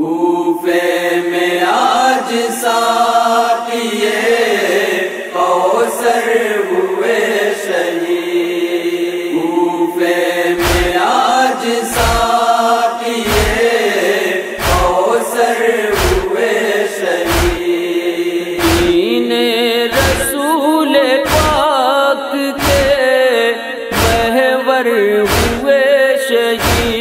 کوفے میں آج ساقیے کوثر ہوئے شہید، کوفے میں آج ساقیے کوثر ہوئے شہید، دین رسول پاک کے محور ہوئے شہید،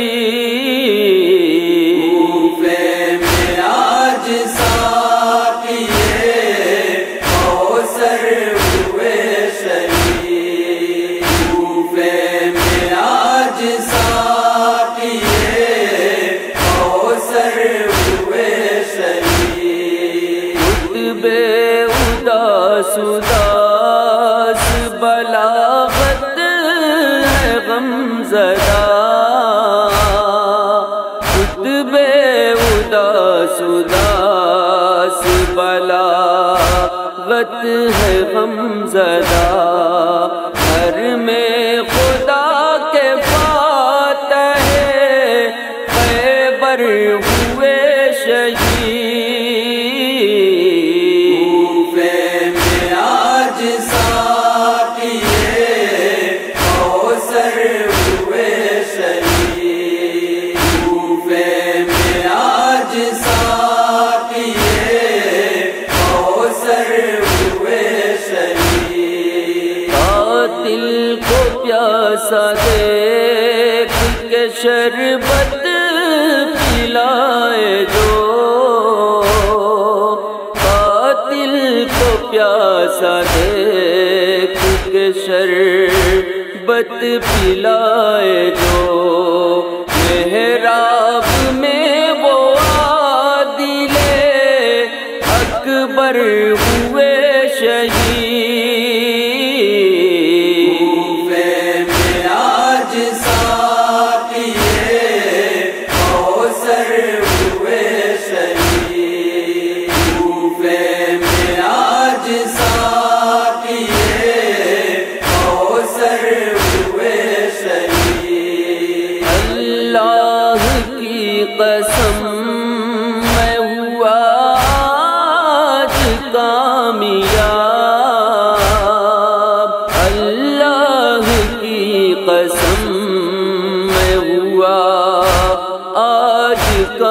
سداس بلاغت ہے غم زدہ، خطب اداس اداس بلاغت ہے غم زدہ، گھر میں خدا کے فاتح خیبر ہوئے شہید، پیاسا دیکھ کے شربت پلائے جو، قاتل کو پیاسا دیکھ کے شربت پلائے جو، محراب میں وہ عادل اکبر ہوئے شہید، قسم میں ہوا آج کامیاب، اللہ کی قسم میں ہوا آج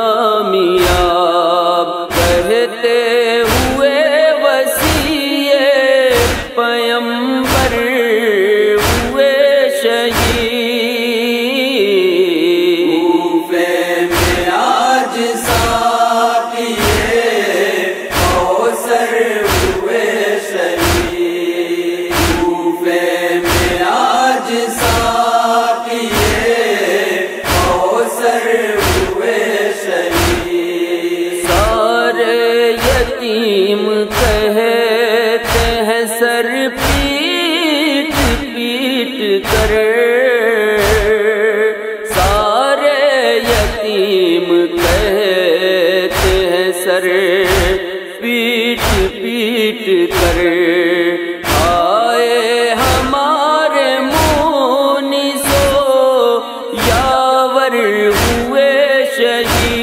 کامیاب، کہتے ہوئے وصیِ پیمبر ہوئے شہید، کہتے ہیں سر پیٹ پیٹ کر، سارے یتیم کہتے ہیں سر پیٹ پیٹ کر، آئے ہمارے مونسو یاور ہوئے شہید،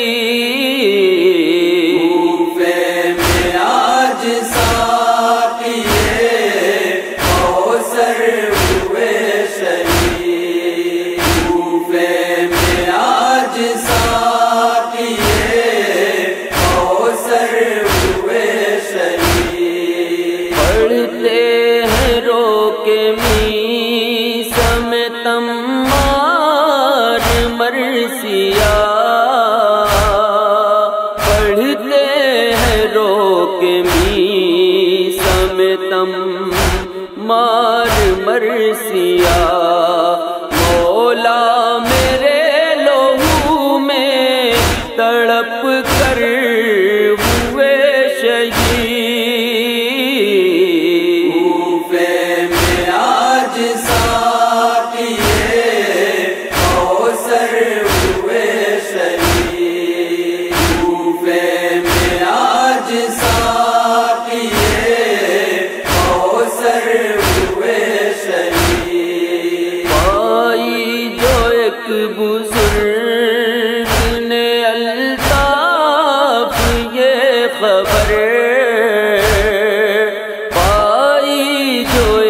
پڑھتے ہیں روک می سمتم مار مرثیہ، مولا میرے لہو میں تڑپ کر ہوئے شہید، کوفے میں آج ساقیے کوثر ہوئے شہید، کوفے میں آج ساقیے کوثر ہوئے شہید، پائی جو ایک بزرگ نے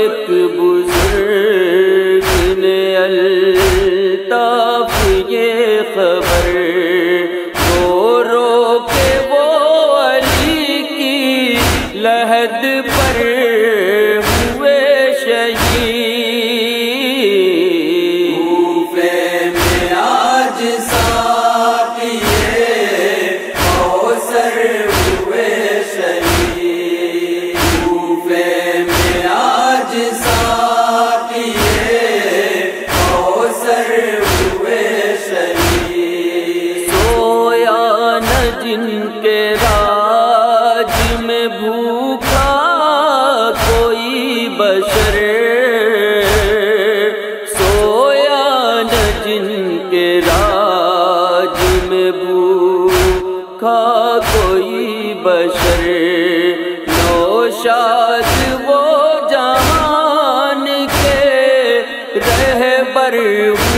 ایک بزرگ نے الطاف یہ خبر رو رو کے وہ علی کی لحد پر ہوئے شہید کوفے میں آج ساقی-ے-کوثر ہوئے شہید کوفے میں آج ساقی-ے-کوثر ہوئے شہید سویا نہ جن کے راج میں بھوکا کوئی بشر سویا نہ جن کے راج میں بھوکا کوئی بشر نوشاد وہ جہان کے رہبر